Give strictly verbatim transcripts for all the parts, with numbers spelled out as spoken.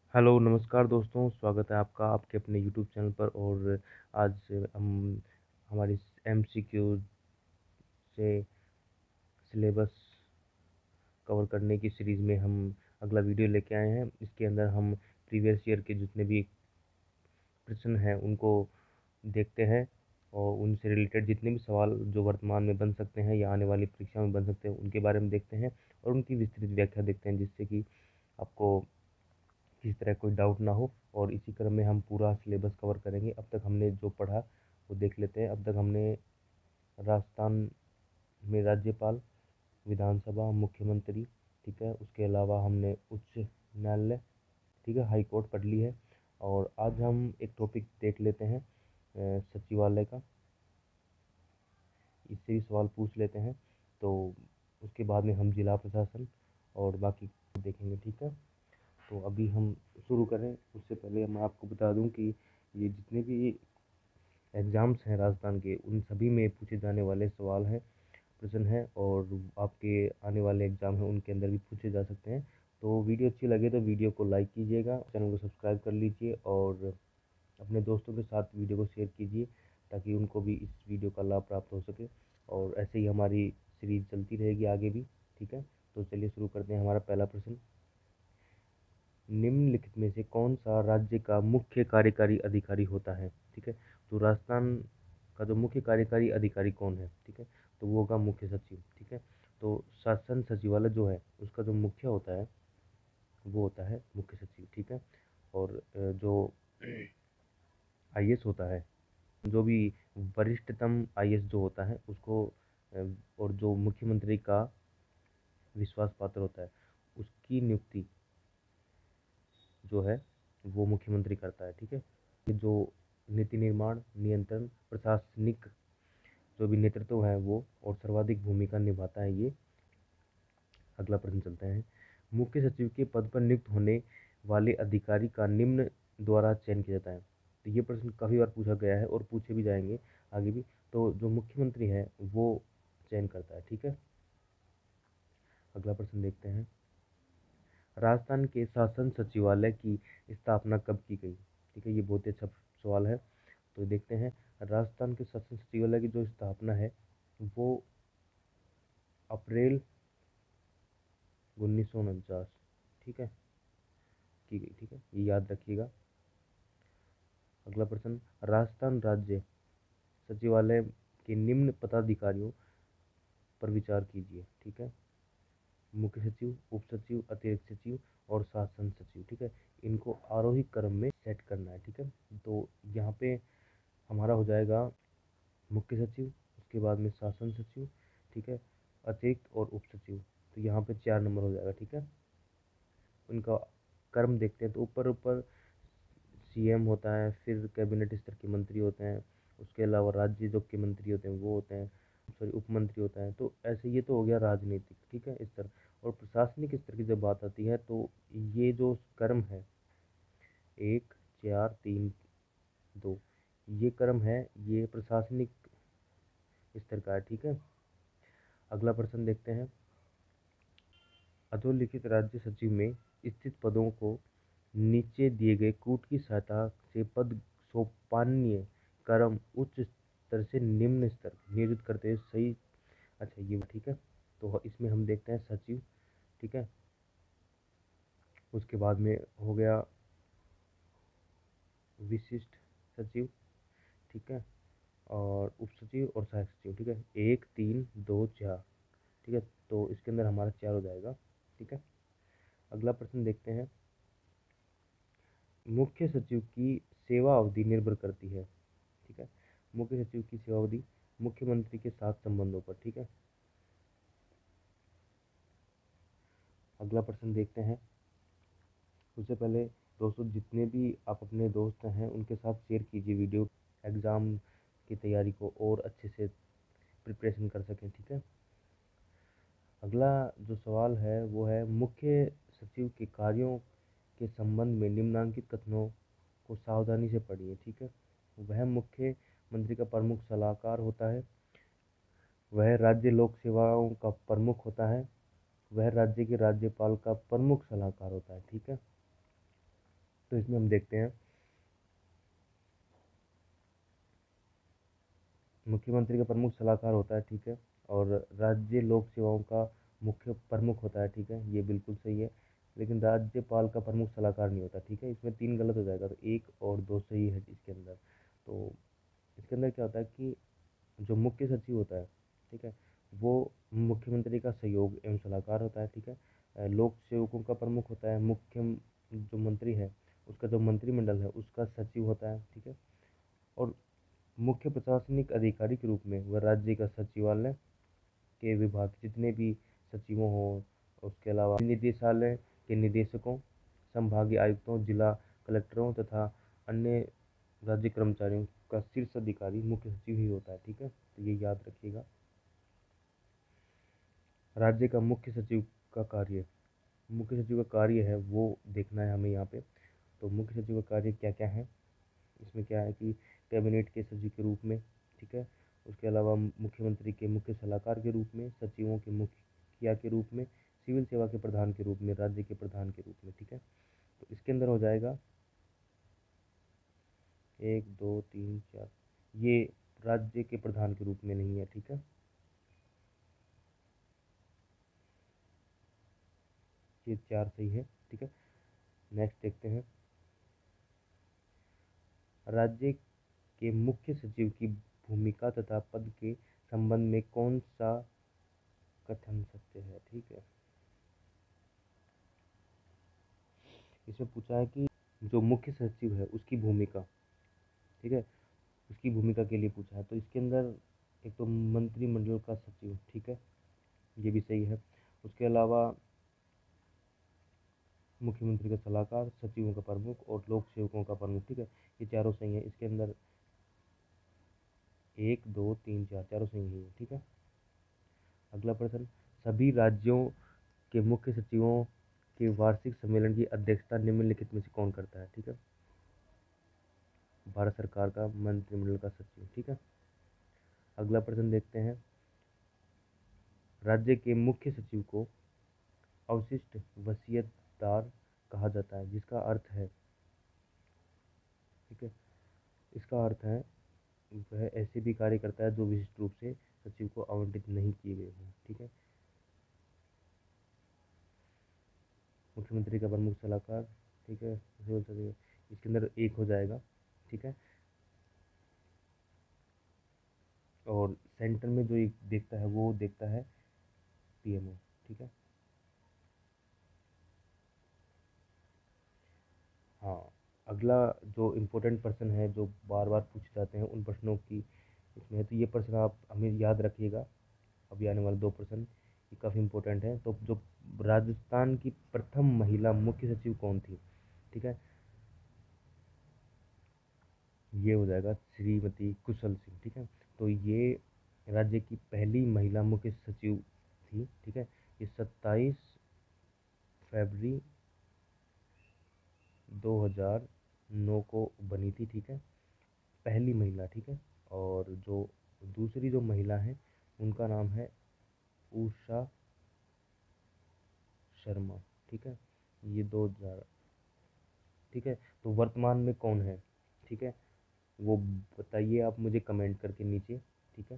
Hello, नमस्कार दोस्तों, स्वागत है आपका आपके अपने यूट्यूब चैनल पर। और आज हम हमारी एमसीक्यू से सिलेबस कवर करने की सीरीज़ में हम अगला वीडियो लेके आए हैं। इसके अंदर हम प्रीवियस ईयर के जितने भी प्रश्न हैं उनको देखते हैं और उनसे रिलेटेड जितने भी सवाल जो वर्तमान में बन सकते हैं या आने वाली परीक्षा में बन सकते हैं उनके बारे में देखते हैं और उनकी विस्तृत व्याख्या देखते हैं, जिससे कि आपको किसी तरह कोई डाउट ना हो। और इसी क्रम में हम पूरा सिलेबस कवर करेंगे। अब तक हमने जो पढ़ा वो देख लेते हैं। अब तक हमने राजस्थान में राज्यपाल, विधानसभा, मुख्यमंत्री, ठीक है, उसके अलावा हमने उच्च न्यायालय, ठीक है, हाई कोर्ट पढ़ ली है। और आज हम एक टॉपिक देख लेते हैं अ, सचिवालय का। इससे भी सवाल पूछ लेते हैं, तो उसके बाद में हम जिला प्रशासन और बाकी देखेंगे, ठीक है। तो अभी हम शुरू करें उससे पहले मैं आपको बता दूं कि ये जितने भी एग्ज़ाम्स हैं राजस्थान के, उन सभी में पूछे जाने वाले सवाल हैं, प्रश्न हैं, और आपके आने वाले एग्ज़ाम हैं उनके अंदर भी पूछे जा सकते हैं। तो वीडियो अच्छी लगे तो वीडियो को लाइक कीजिएगा, चैनल को सब्सक्राइब कर लीजिए और अपने दोस्तों के साथ वीडियो को शेयर कीजिए ताकि उनको भी इस वीडियो का लाभ प्राप्त हो सके। और ऐसे ही हमारी सीरीज चलती रहेगी आगे भी, ठीक है। तो चलिए शुरू करते हैं। हमारा पहला प्रश्न, निम्नलिखित में से कौन सा राज्य का मुख्य कार्यकारी अधिकारी होता है, ठीक है। तो राजस्थान का जो मुख्य कार्यकारी अधिकारी कौन है, ठीक है, तो वो होगा मुख्य सचिव, ठीक है। तो शासन सचिवालय जो है उसका जो मुख्य होता है वो होता है मुख्य सचिव, ठीक है। और अ, जो आईएएस होता है, जो भी वरिष्ठतम आईएएस जो होता है उसको अ, और जो मुख्यमंत्री का विश्वास पात्र होता है उसकी नियुक्ति जो है वो मुख्यमंत्री करता है, ठीक है। ये जो नीति निर्माण, नियंत्रण, प्रशासनिक जो भी नेतृत्व है वो और सर्वाधिक भूमिका निभाता है ये। अगला प्रश्न चलते हैं, मुख्य सचिव के पद पर नियुक्त होने वाले अधिकारी का निम्न द्वारा चयन किया जाता है। तो ये प्रश्न काफ़ी बार पूछा गया है और पूछे भी जाएंगे आगे भी। तो जो मुख्यमंत्री है वो चयन करता है, ठीक है। अगला प्रश्न देखते हैं, राजस्थान के शासन सचिवालय की स्थापना कब की गई, ठीक है। ये बहुत ही अच्छा सवाल है। तो देखते हैं, राजस्थान के शासन सचिवालय की जो स्थापना है वो अप्रैल उन्नीस सौ उनचास, ठीक है, की गई, ठीक है, ये याद रखिएगा। अगला प्रश्न, राजस्थान राज्य सचिवालय के निम्न पदाधिकारियों पर विचार कीजिए, ठीक है। मुख्य सचिव, उप सचिव, अतिरिक्त सचिव और शासन सचिव, ठीक है। इनको आरोही क्रम में सेट करना है, ठीक है। तो यहाँ पे हमारा हो जाएगा मुख्य सचिव, उसके बाद में शासन सचिव, ठीक है, अतिरिक्त और उप सचिव। तो यहाँ पे चार नंबर हो जाएगा, ठीक है। उनका क्रम देखते हैं तो ऊपर ऊपर सीएम होता है, फिर कैबिनेट स्तर के मंत्री होते हैं, उसके अलावा राज्य जो के मंत्री होते हैं वो होते हैं, सॉरी उप मंत्री होता है। तो ऐसे ये तो हो गया राजनीतिक, ठीक है, स्तर। और प्रशासनिक स्तर की जब बात आती है तो ये जो क्रम है एक, चार, तीन, दो, ये क्रम है, ये प्रशासनिक स्तर का है, ठीक है। अगला प्रश्न देखते हैं, अधोलिखित राज्य सचिव में स्थित पदों को नीचे दिए गए कूट की सहायता से पद सोपानीय क्रम उच्च स्तर से निम्न स्तर नियोजित करते हैं, सही। अच्छा ये ठीक है। तो इसमें हम देखते हैं सचिव, ठीक है, उसके बाद में हो गया विशिष्ट सचिव, ठीक है, और उप सचिव और सहायक सचिव, ठीक है, एक, तीन, दो, चार, ठीक है। तो इसके अंदर हमारा चार हो जाएगा, ठीक है। अगला प्रश्न देखते हैं, मुख्य सचिव की सेवा अवधि निर्भर करती है, ठीक है। मुख्य सचिव की सेवा अवधि मुख्यमंत्री के साथ संबंधों पर, ठीक है। अगला प्रश्न देखते हैं, उससे पहले दोस्तों जितने भी आप अपने दोस्त हैं उनके साथ शेयर कीजिए वीडियो, एग्ज़ाम की तैयारी को और अच्छे से प्रिपरेशन कर सकें, ठीक है। अगला जो सवाल है वो है, मुख्य सचिव के कार्यों के संबंध में निम्नलिखित कथनों को सावधानी से पढ़िए, ठीक है। वह मुख्य मंत्री का प्रमुख सलाहकार होता है, वह राज्य लोक सेवाओं का प्रमुख होता है, वह राज्य के राज्यपाल का प्रमुख सलाहकार होता है, ठीक है। तो इसमें हम देखते हैं मुख्यमंत्री का प्रमुख सलाहकार होता है, ठीक है, और राज्य लोक सेवाओं का मुख्य प्रमुख होता है, ठीक है, ये बिल्कुल सही है। लेकिन राज्यपाल का प्रमुख सलाहकार नहीं होता, ठीक है, इसमें तीन गलत हो जाएगा, तो एक और दो सही है इसके अंदर। तो इसके अंदर क्या होता है कि जो मुख्य सचिव होता है, ठीक है, वो मुख्यमंत्री का सहयोग एवं सलाहकार होता है, ठीक है। अ, लोक सेवकों का प्रमुख होता है, मुख्य जो मंत्री है उसका जो मंत्रिमंडल है उसका सचिव होता है, ठीक है। और मुख्य प्रशासनिक अधिकारी के रूप में वह राज्य का सचिवालय के विभाग जितने भी सचिवों हों, उसके अलावा निदेशालय के निदेशकों, संभागीय आयुक्तों, जिला कलेक्टरों तथा अन्य राज्य कर्मचारियों का शीर्ष अधिकारी मुख्य सचिव ही होता है, ठीक है, तो ये याद रखिएगा। राज्य का मुख्य सचिव का कार्य, मुख्य सचिव का कार्य है वो देखना है हमें यहाँ पे। तो मुख्य सचिव का कार्य क्या क्या है, इसमें क्या है कि कैबिनेट के सचिव के रूप में, ठीक है, उसके अलावा मुख्यमंत्री के मुख्य सलाहकार के रूप में, सचिवों के मुखिया के रूप में, सिविल सेवा के प्रधान के रूप में, राज्य के प्रधान के रूप में, ठीक है। तो इसके अंदर हो जाएगा एक दो तीन चार, ये राज्य के प्रधान के रूप में नहीं है, ठीक है, ये चार सही है, ठीक है। नेक्स्ट देखते हैं, राज्य के मुख्य सचिव की भूमिका तथा पद के संबंध में कौन सा कथन सत्य है, ठीक है। इसमें पूछा है कि जो मुख्य सचिव है उसकी भूमिका, ठीक है, उसकी भूमिका के लिए पूछा है। तो इसके अंदर एक तो मंत्रिमंडल का सचिव, ठीक है, ये भी सही है। उसके अलावा मुख्यमंत्री का सलाहकार, सचिवों का प्रमुख और लोक सेवकों का प्रमुख, ठीक है, ये चारों सही है। इसके अंदर एक दो तीन चार चारों सही है, ठीक है। अगला प्रश्न, सभी राज्यों के मुख्य सचिवों के वार्षिक सम्मेलन की अध्यक्षता निम्नलिखित में से कौन करता है, ठीक है। भारत सरकार का मंत्रिमंडल का सचिव, ठीक है। अगला प्रश्न देखते हैं, राज्य के मुख्य सचिव को अवशिष्ट वसीयतदार कहा जाता है, जिसका अर्थ है, ठीक है, इसका अर्थ है वह ऐसे भी कार्य करता है जो विशिष्ट रूप से सचिव को आवंटित नहीं किए गए हों, ठीक है। मुख्यमंत्री का प्रमुख सलाहकार, ठीक है, इसके अंदर एक हो जाएगा, ठीक है। और सेंटर में जो एक देखता है वो देखता है पीएमओ, ठीक है। हाँ, अगला जो इम्पोर्टेंट प्रश्न है जो बार बार पूछे जाते हैं उन प्रश्नों की इसमें है, तो ये प्रश्न आप हमें याद रखिएगा। अभी आने वाले दो प्रश्न ये काफ़ी इम्पोर्टेंट है। तो जो राजस्थान की प्रथम महिला मुख्य सचिव कौन थी, ठीक है, ये हो जाएगा श्रीमती कुशल सिंह, ठीक है। तो ये राज्य की पहली महिला मुख्य सचिव थी, ठीक है। ये सत्ताईस फरवरी दो हज़ार नौ को बनी थी, ठीक है, पहली महिला, ठीक है। और जो दूसरी जो महिला है उनका नाम है उषा शर्मा, ठीक है, ये दो हजार, ठीक है। तो वर्तमान में कौन है, ठीक है, वो बताइए आप मुझे कमेंट करके नीचे, ठीक है।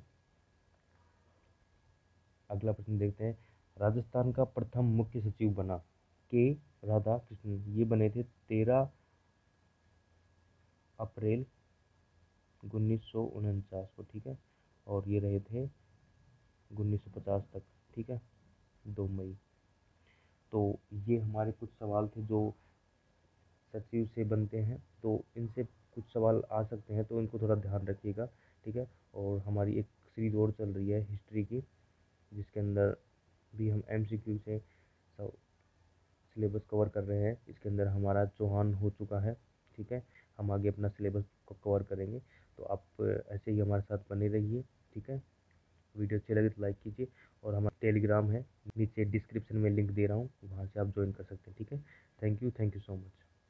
अगला प्रश्न देखते हैं, राजस्थान का प्रथम मुख्य सचिव बना के राधा कृष्णन, ये बने थे तेरह अप्रैल उन्नीस सौ उनचास को, ठीक है, और ये रहे थे उन्नीस सौ पचास तक, ठीक है, दो मई। तो ये हमारे कुछ सवाल थे जो सचिव से बनते हैं, तो इनसे कुछ सवाल आ सकते हैं, तो इनको थोड़ा ध्यान रखिएगा, ठीक है। और हमारी एक सीरीज और चल रही है हिस्ट्री की, जिसके अंदर भी हम एमसीक्यू से सब सिलेबस कवर कर रहे हैं। इसके अंदर हमारा चौहान हो चुका है, ठीक है, हम आगे अपना सिलेबस को कवर करेंगे। तो आप ऐसे ही हमारे साथ बने रहिए, ठीक है। वीडियो अच्छी लगे तो लाइक कीजिए, और हमारा टेलीग्राम है नीचे डिस्क्रिप्शन में लिंक दे रहा हूँ, वहाँ से आप ज्वाइन कर सकते हैं, ठीक है। Thank you thank you so much.